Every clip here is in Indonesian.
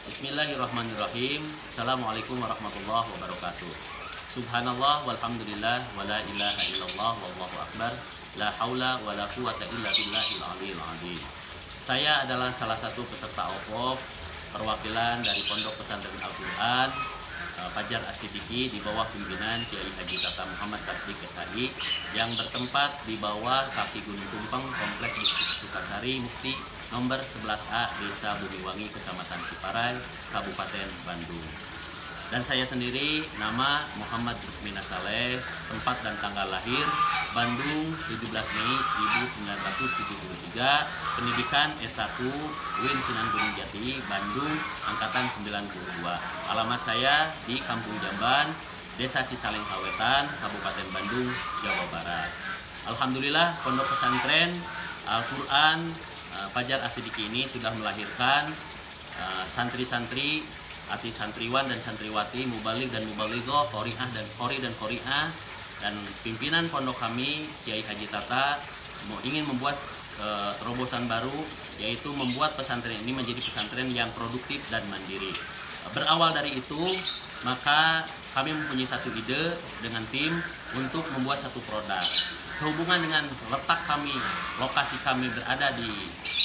Bismillahirrahmanirrahim. Assalamualaikum warahmatullahi wabarakatuh. Subhanallah walhamdulillah wala ilaha illallah wallahu akbar. La haula wala quwata illa billahil aliyil azim. Saya adalah salah satu peserta OPOP perwakilan dari Pondok Pesantren Al-Quran Fajar As-Siddiqi di bawah pimpinan Kiai Haji Tata Muhammad Tasdik SHI yang bertempat di bawah kaki Gunung Tumpeng, Komplek Distrik Sukasari Mukti nomor 11A, Desa Bumiwangi, Kecamatan Ciparai, Kabupaten Bandung. Dan saya sendiri nama Muhammad Rukmina Saleh, tempat dan tanggal lahir Bandung 17 Mei 1973, pendidikan S1 UIN Sunan Gunung Jati, Bandung, angkatan 92. Alamat saya di Kampung Jamban, Desa Cicaleng Hawetan, Kabupaten Bandung, Jawa Barat. Alhamdulillah, Pondok Pesantren Al-Quran Fajar As-Siddiqi ini sudah melahirkan santri-santri, arti santriwan dan santriwati, mubalik dan mubalighah, qori'ah dan qori dan qori'ah, dan pimpinan pondok kami Kiai Haji Tata ingin membuat terobosan baru, yaitu membuat pesantren ini menjadi pesantren yang produktif dan mandiri. Berawal dari itu, maka kami mempunyai satu ide dengan tim untuk membuat satu produk. Sehubungan dengan letak kami, lokasi kami berada di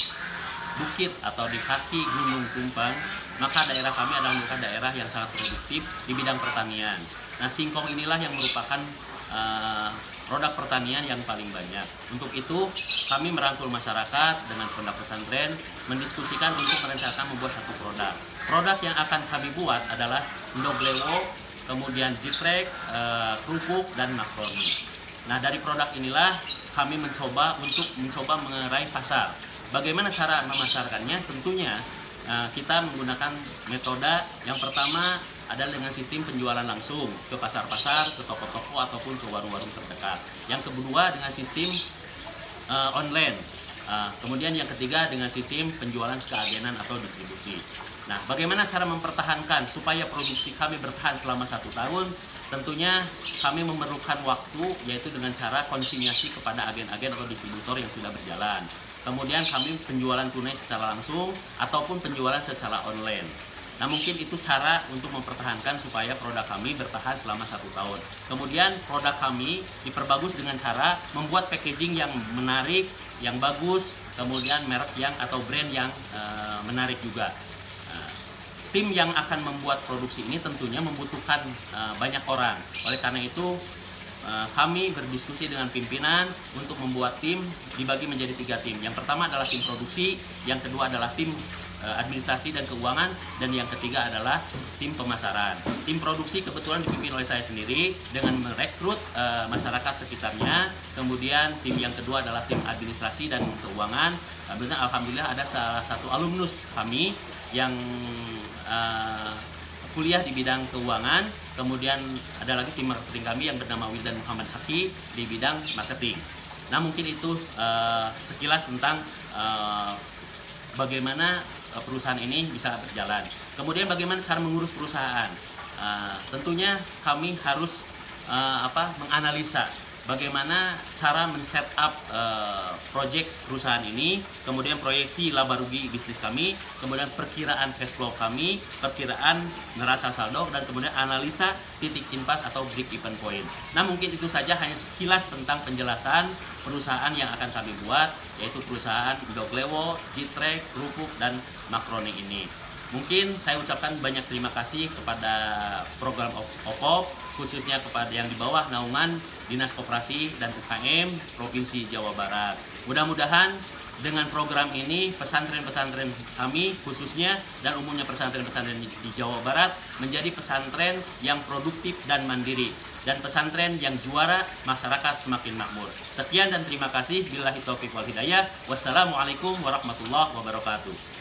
bukit atau di kaki Gunung Tumpeng, maka daerah kami adalah daerah yang sangat produktif di bidang pertanian. Nah, singkong inilah yang merupakan produk pertanian yang paling banyak. Untuk itu, kami merangkul masyarakat dengan pondok pesantren, mendiskusikan untuk merencanakan membuat satu produk. Produk yang akan kami buat adalah ndoglewo, kemudian jitrek, kerupuk, dan makroni. Nah, dari produk inilah kami mencoba mengerai pasar. Bagaimana cara memasarkannya? Tentunya kita menggunakan metode yang pertama adalah dengan sistem penjualan langsung ke pasar-pasar, ke toko-toko, ataupun ke warung-warung terdekat. Yang kedua dengan sistem online. Kemudian yang ketiga dengan sistem penjualan keagenan atau distribusi. Nah, bagaimana cara mempertahankan supaya produksi kami bertahan selama 1 tahun? Tentunya kami memerlukan waktu, yaitu dengan cara konsinyasi kepada agen-agen atau distributor yang sudah berjalan. Kemudian kami penjualan tunai secara langsung ataupun penjualan secara online. Nah, mungkin itu cara untuk mempertahankan supaya produk kami bertahan selama 1 tahun. Kemudian produk kami diperbagus dengan cara membuat packaging yang menarik, yang bagus, kemudian merek yang atau brand yang menarik juga. Tim yang akan membuat produksi ini tentunya membutuhkan banyak orang. Oleh karena itu, kami berdiskusi dengan pimpinan untuk membuat tim dibagi menjadi 3 tim. Yang pertama adalah tim produksi, yang kedua adalah tim administrasi dan keuangan, dan yang ketiga adalah tim pemasaran. Tim produksi kebetulan dipimpin oleh saya sendiri dengan merekrut masyarakat sekitarnya. Kemudian tim yang kedua adalah tim administrasi dan keuangan. Alhamdulillah ada salah satu alumnus kami yang kuliah di bidang keuangan. Kemudian ada lagi tim marketing kami yang bernama Wildan Muhammad Haki di bidang marketing. Nah, mungkin itu sekilas tentang bagaimana perusahaan ini bisa berjalan. Kemudian bagaimana cara mengurus perusahaan? Tentunya kami harus menganalisa bagaimana cara men-setup proyek perusahaan ini, kemudian proyeksi laba rugi bisnis kami, kemudian perkiraan cash flow kami, perkiraan neraca saldo, dan kemudian analisa titik impas atau break even point. Nah, mungkin itu saja hanya sekilas tentang penjelasan perusahaan yang akan kami buat, yaitu perusahaan ndoglewo, jitrek, kerupuk, dan makroni ini. Mungkin saya ucapkan banyak terima kasih kepada program OPOP, khususnya kepada yang di bawah naungan Dinas Koperasi dan UKM Provinsi Jawa Barat. Mudah-mudahan dengan program ini pesantren-pesantren kami khususnya dan umumnya pesantren-pesantren di Jawa Barat menjadi pesantren yang produktif dan mandiri, dan pesantren yang juara, masyarakat semakin makmur. Sekian dan terima kasih. Billahi taufiq wal hidayah. Wassalamualaikum warahmatullahi wabarakatuh.